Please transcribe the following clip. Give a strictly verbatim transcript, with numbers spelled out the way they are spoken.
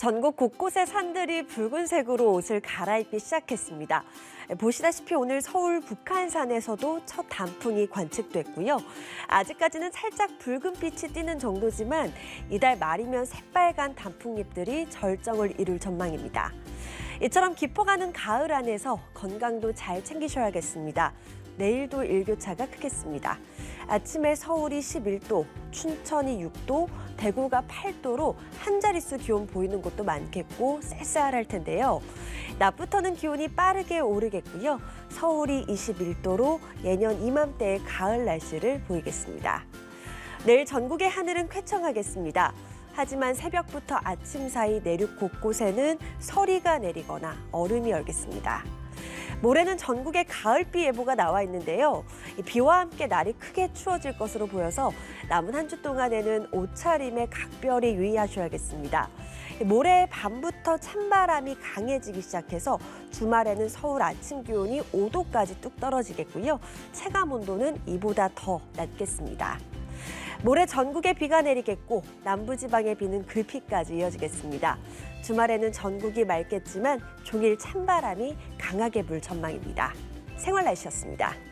전국 곳곳의 산들이 붉은색으로 옷을 갈아입기 시작했습니다. 보시다시피 오늘 서울 북한산에서도 첫 단풍이 관측됐고요. 아직까지는 살짝 붉은빛이 띄는 정도지만 이달 말이면 새빨간 단풍잎들이 절정을 이룰 전망입니다. 이처럼 깊어가는 가을 안에서 건강도 잘 챙기셔야겠습니다. 내일도 일교차가 크겠습니다. 아침에 서울이 십일 도, 춘천이 육 도, 대구가 팔 도로 한 자릿수 기온 보이는 곳도 많겠고 쌀쌀할 텐데요. 낮부터는 기온이 빠르게 오르겠고요. 서울이 이십일 도로 예년 이맘때의 가을 날씨를 보이겠습니다. 내일 전국의 하늘은 쾌청하겠습니다. 하지만 새벽부터 아침 사이 내륙 곳곳에는 서리가 내리거나 얼음이 얼겠습니다. 모레는 전국에 가을비 예보가 나와 있는데요. 비와 함께 날이 크게 추워질 것으로 보여서 남은 한 주 동안에는 옷차림에 각별히 유의하셔야겠습니다. 모레 밤부터 찬바람이 강해지기 시작해서 주말에는 서울 아침 기온이 오 도까지 뚝 떨어지겠고요. 체감 온도는 이보다 더 낮겠습니다. 모레 전국에 비가 내리겠고 남부지방의 비는 글피까지 이어지겠습니다. 주말에는 전국이 맑겠지만 종일 찬바람이 강하게 불 전망입니다. 생활 날씨였습니다.